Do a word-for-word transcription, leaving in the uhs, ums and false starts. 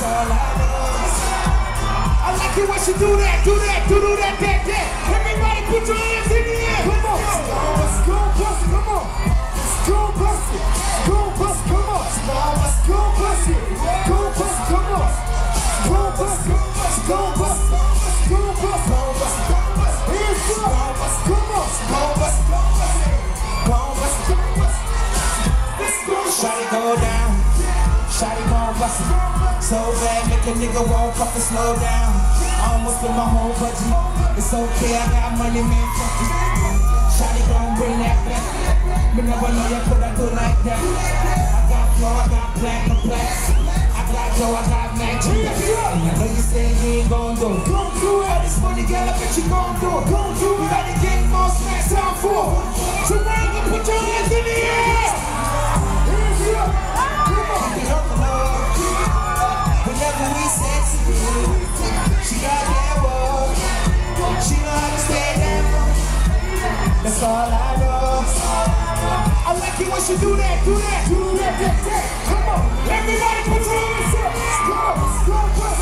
all I know. I like it when she do that, do that, do do that, that, that. Everybody put your hands in the air. Come on, let's go bust it, come on. Let's go bust it, go bust, come on. Let's go bust it, go bust, come on. Go bust, go bust, go bust, go bust, go bust, go bust. Hands up, come on. Go bust, go bust, go bust, go bust. Let's go. Shawty go down, shawty gon' bust it. So bad, make a nigga walk up and slow down. I almost spent my whole budget. It's okay, I got money, man, fuck it. Shawty gon' bring that back. Me never know you could I do like that. I got flow, I got platinum plaques. I got dough, I got magic. And I know you say you ain't gon' do it. Gon' do it. All this money, girl, I bet you gon' do it. Gon' do it. You gotta get more snacks on for. So right, you put your hands in the air. Hands up. Come on. Get up the Lord. Whenever we sexy, she got that walk. She know how to stay down. That's all I know. I like it when she do that, do that, do that, that, that. Come on, everybody put your hands up. Go, go, go.